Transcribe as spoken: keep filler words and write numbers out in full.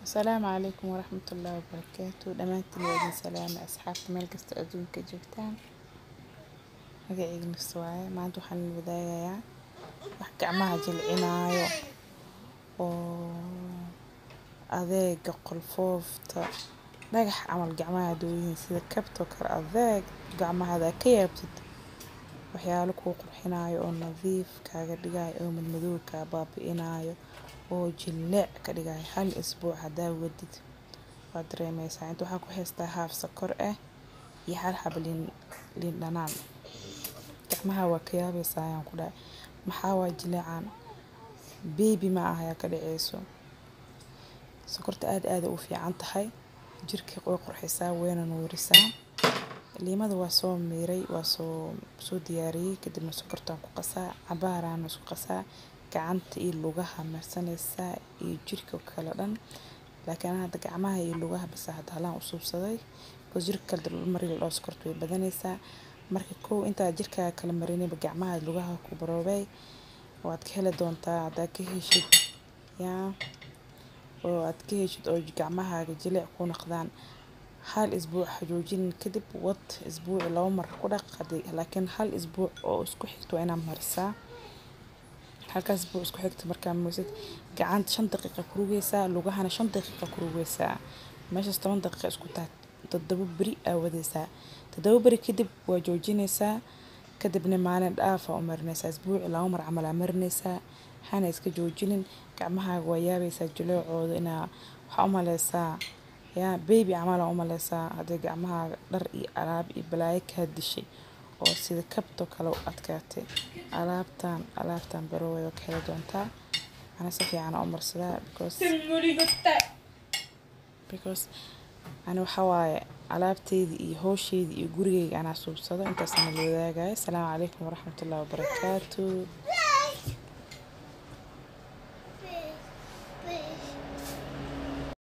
السلام عليكم ورحمة الله وبركاته. دمانتين وادين سلام أصحاب مال قست أدون كجبتان هجا إجن السواي ما عندو حن البداية يا وحكي عمها جلعنايو و أذيق قلفوفتا نجح عمل جماعة دوين سيدا كبتو كر أذيق جماعة ذا كيبتد وحيالك وقرحنايو أو نظيف كاجا دجاي أو من مذوق كبابينايو oo jilaac ka dhigay hal isbuuc hadaa wadid waad dareemaysaa inta waxaa ku haystaa haaf sokor ah iyo hal xab liin liin dhanaan gacmaha waa ka yaabaysaa ayaan ku dhahay maxaa waa jilaacan baby ma aha yaa ka dhaceyso sokorta aad aad u fiican tahay jirka way qurxisaa wayna nuurisaa liimada waa soo miiray waa soo soo diyaariyay kadibna sokortaan ku qasaa cabaaraan isku qasaa gacanta iyo lugaha marsanaysa iyo jirka kala dhan laakiin hadda gacmaha iyo lugaha bas hadda halaan u suubsaday oo jirka kala marin loo sokorto way badanaysaa marka koo inta jirka kala marinay gacmaha lugaha ku baroobay waad ka heli doontaa hadda ka heshid yaa oo aad ka heshid oo gacmaha jilaac ku noqdaan hal isbuuc joojin kadib wad isbuuc laba mar ku dhaq laakiin hal isbuuc oo isku xigto inaan marisaa halkaas buu isku xigta markaa muusid gacanta shan daqiiqo ku rugaysaa lugahana shan daqiiqo ku rugaysaa meeshaas toban daqiiqo isku taag toddoba bari aa wadaysaa toddoba bari kadib waa joojinaysaa kadibna maalin dhaaf oo marinaysaa isbuuc laba mar camal aa marinaysaa hana iska joojinin gacmaha waa yaabaysaa jileecooda inaa waxa u maleysaa yaa baby camal u maleysaa hadii gacmaha dhar iyo alaab iyo balaayo ka dishay oo sida kabto kale u adkaatay alaabtan alaabtan barooyo ka heli doontaa ana si fiican u marsadaa because because ana waxa waaye alaabteedii iyo hooshaydi iyo gurigeyga ana suubsado intaas aan la wadaagayo. Assalaamu calaykum waraxmatullaahi wabarakaatuh.